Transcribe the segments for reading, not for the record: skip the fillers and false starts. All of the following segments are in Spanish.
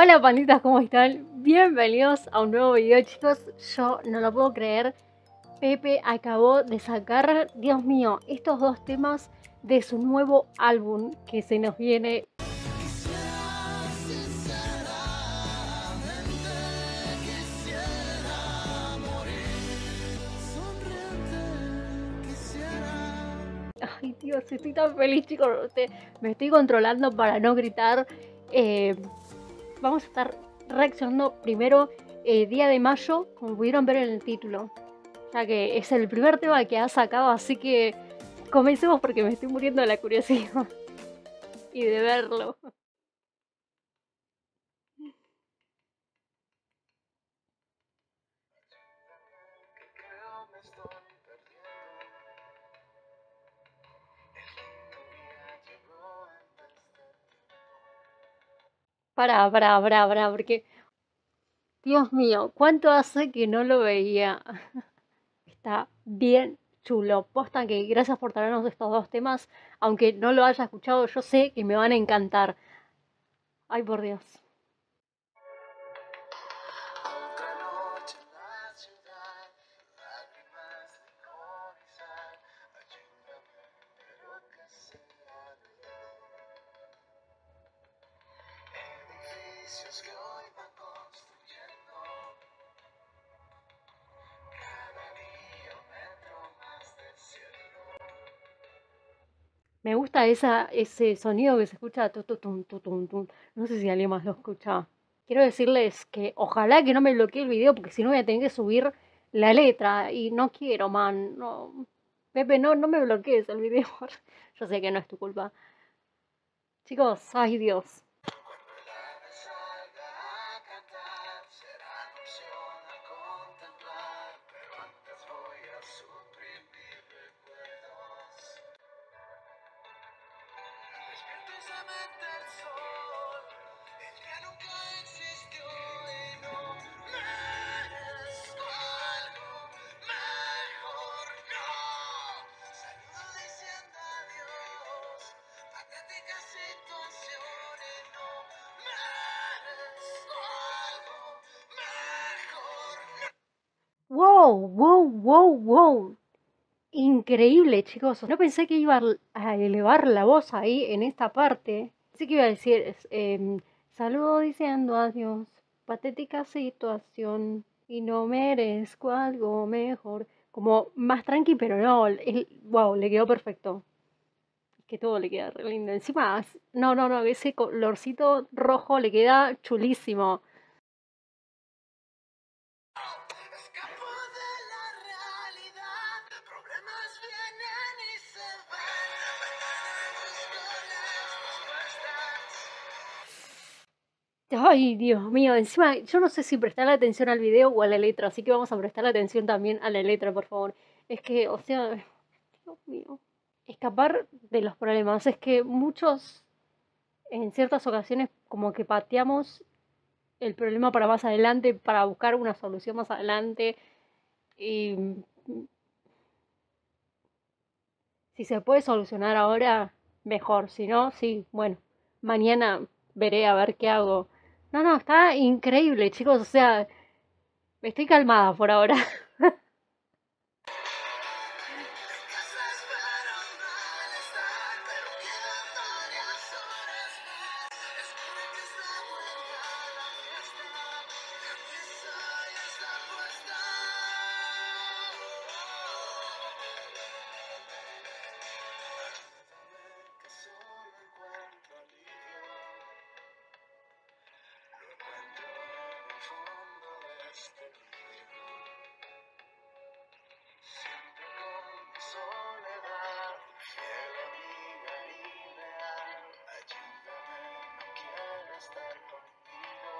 Hola panditas, ¿cómo están? Bienvenidos a un nuevo video, chicos. Yo no lo puedo creer. Pepe acabó de sacar, Dios mío, estos dos temas de su nuevo álbum que se nos viene. Ay Dios, estoy tan feliz, chicos. Me estoy controlando para no gritar. Vamos a estar reaccionando primero día de mayo, como pudieron ver en el título, ya que es el primer tema que ha sacado, así que comencemos porque me estoy muriendo de la curiosidad y de verlo. Pará, porque Dios mío, ¿cuánto hace que no lo veía? Está bien chulo. Posta que gracias por traernos estos dos temas, aunque no lo haya escuchado, yo sé que me van a encantar. Ay, por Dios. Que hoy van construyendo cada día un metro más del cielo. Me gusta ese sonido que se escucha tutum, tutum, tum. No sé si alguien más lo escucha. Quiero decirles que ojalá que no me bloquee el video porque si no voy a tener que subir la letra y no quiero, man. No. Pepe, no me bloquees el video. Yo sé que no es tu culpa. Chicos, ay Dios. Cuando el ave salga a cantar, será opción a contemplar, pero antes voy a suprimir recuerdos. Despierto y se mete el sol, el que nunca existió y no merezco algo mejor, no. Saludo diciendo adiós, patética situación y no merezco algo mejor. Wow. Increíble, chicos. No pensé que iba a elevar la voz ahí en esta parte. Pensé que iba a decir, saludo diciendo adiós, patética situación y no merezco algo mejor. Como más tranqui, pero no, wow, le quedó perfecto. Es que todo le queda re lindo. Encima, no, ese colorcito rojo le queda chulísimo. Escapo de la realidad, problemas vienen y se van. Mañana busco las respuestas. Ay, Dios mío, encima yo no sé si prestar atención al video o a la letra, así que vamos a prestar atención también a la letra, por favor. Es que, o sea, Dios mío, escapar de los problemas. Es que muchos, en ciertas ocasiones, como que pateamos el problema para más adelante, para buscar una solución más adelante. Y si se puede solucionar ahora, mejor. Si no, sí, bueno, mañana veré a ver qué hago. No, está increíble, chicos, o sea... Estoy calmada por ahora. Casas para un malestar, pero quedan varias horas más. Espera que está buena la fiesta, empieza y está puesta. Ayúdame que solo encuentro alivio, lo encuentro en el fondo de este libro. Siempre con mi soledad, fiel amiga y leal. Ayúdame, no quiero estar contigo.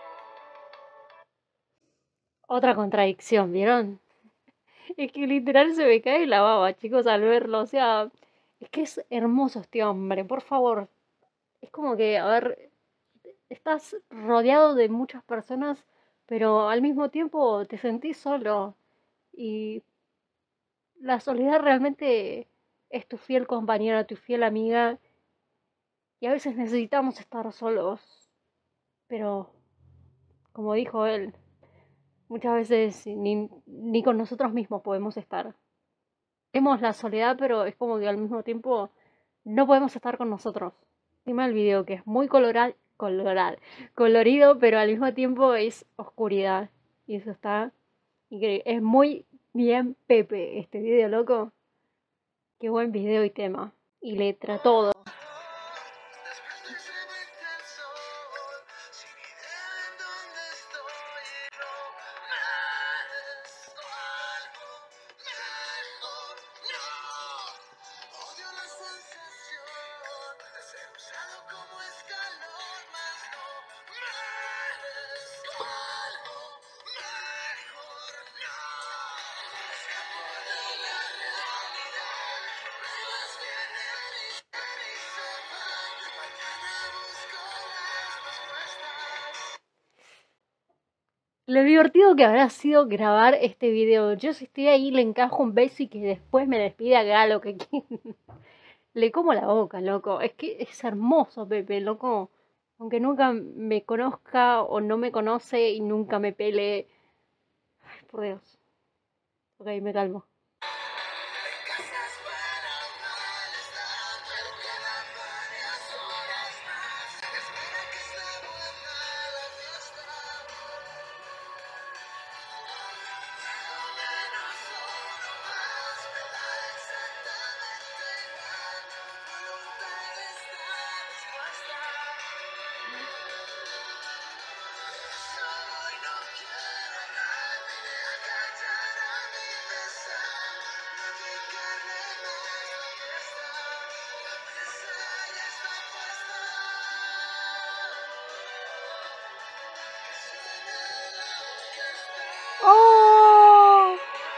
Otra contradicción, ¿vieron? Es que literal se me cae la baba, chicos, al verlo. O sea, es que es hermoso este hombre, por favor. Es como que, a ver, estás rodeado de muchas personas, pero al mismo tiempo te sentís solo. Y la soledad realmente es tu fiel compañera, tu fiel amiga. Y a veces necesitamos estar solos. Pero como dijo él, muchas veces ni con nosotros mismos podemos estar. Tenemos la soledad, pero es como que al mismo tiempo no podemos estar con nosotros. Encima el video que es muy colorido, pero al mismo tiempo es oscuridad. Y eso está increíble. Es muy bien Pepe este video, loco. Qué buen video y tema. Y letra, todo. Después se mete el sol, sin idea en dónde estoy y no merezco algo mejor, no. Odio la sensación de ser usado como escalón, mas no merezco algo mejor, no. Escapo de la realidad, pruebas vienen y se van. Mañana busco las respuestas. Lo divertido que habrá sido grabar este video. Yo si estoy ahí le encajo un beso y que después me despide, haga lo que quiera. Le como la boca, loco. Es que es hermoso, Pepe, loco. Aunque nunca me conozca o no me conoce y nunca me pele. Ay, por Dios. Ok, me calmo. Casas para mal están, pero quedan varias horas más. Espera que está buena la fiesta. Algo menos uno más me da exactamente igual. Voluntad está dispuesta. Soy no quiero nada, vine a callar a mi pesar. No dedicarle más la fiesta. La mesa ya está puesta. Que suene la orquesta. ¡Oh!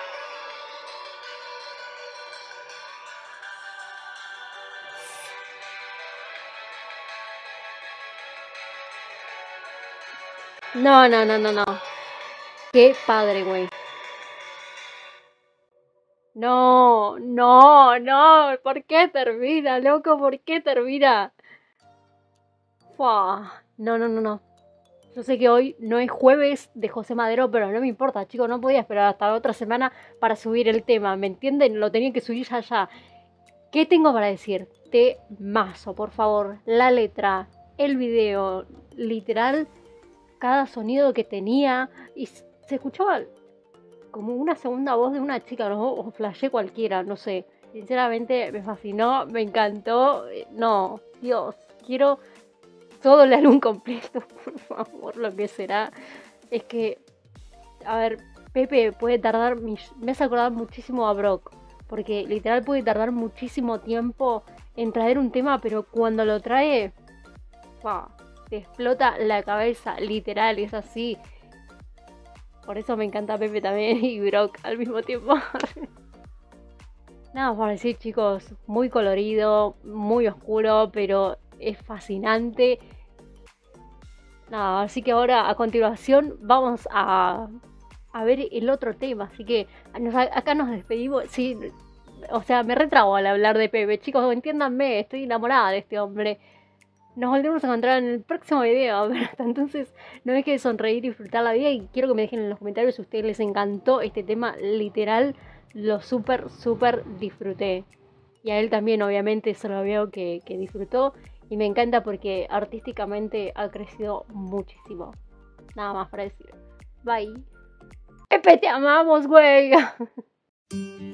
No, no, no, no, no. Qué padre, güey. No, no, no. ¿Por qué termina, loco? ¿Por qué termina? Fua. No, no, no, no. Yo sé que hoy no es jueves de José Madero, pero no me importa, chicos. No podía esperar hasta la otra semana para subir el tema. ¿Me entienden? Lo tenía que subir ya, ya. ¿Qué tengo para decir? Temazo, por favor. La letra, el video, literal, cada sonido que tenía. Y se escuchaba como una segunda voz de una chica, ¿no? O flashé cualquiera, no sé. Sinceramente me fascinó, me encantó. No, Dios, quiero todo el álbum completo, por favor, lo que será. Es que, a ver, Pepe puede tardar, me hace acordar muchísimo a Brock, porque literal puede tardar muchísimo tiempo en traer un tema, pero cuando lo trae, ¡fua! Te explota la cabeza, literal, es así. Por eso me encanta Pepe también y Brock al mismo tiempo. Nada por decir, chicos, muy colorido, muy oscuro, pero es fascinante. Nada, así que ahora a continuación vamos a ver el otro tema. Así que acá nos despedimos. Sí, o sea, me retrago al hablar de Pepe. Chicos, entiéndanme, estoy enamorada de este hombre. Nos volvemos a encontrar en el próximo video. Pero hasta entonces, no dejen de sonreír y disfrutar la vida. Y quiero que me dejen en los comentarios si a ustedes les encantó este tema. Literal, lo súper, súper disfruté. Y a él también, obviamente, se lo veo que disfrutó. Y me encanta porque artísticamente ha crecido muchísimo. Nada más para decir. Bye. Pepe, te amamos, güey.